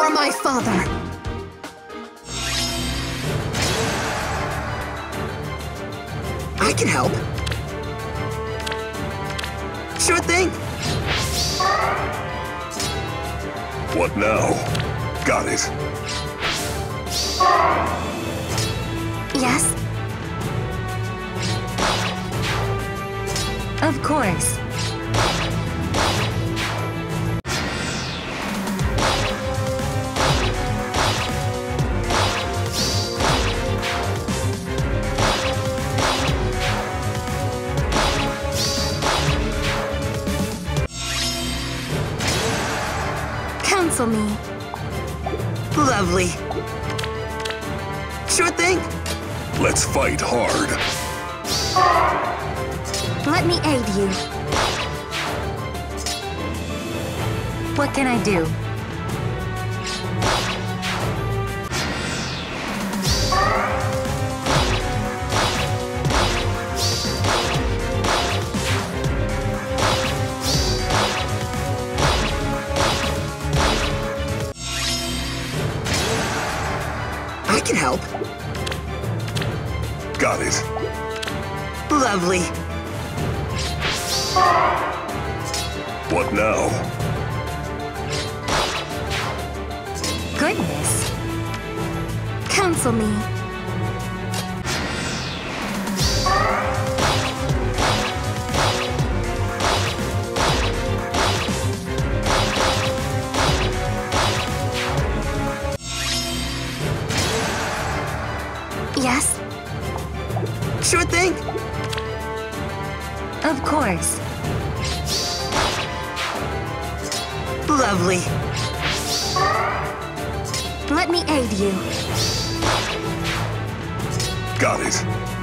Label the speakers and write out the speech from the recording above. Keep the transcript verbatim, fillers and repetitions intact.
Speaker 1: for my father. I can help. Sure thing.
Speaker 2: What now? Got it.
Speaker 3: Yes? Of course. Counsel me.
Speaker 1: Lovely. Sure thing.
Speaker 2: Let's fight hard.
Speaker 3: Let me aid you. What can I do?
Speaker 1: I can help.
Speaker 2: Got it.
Speaker 1: Lovely.
Speaker 2: What now?
Speaker 3: Goodness. Counsel me. Yes?
Speaker 1: Sure thing.
Speaker 3: Of course.
Speaker 1: Lovely.
Speaker 3: Let me aid you.
Speaker 2: Got it.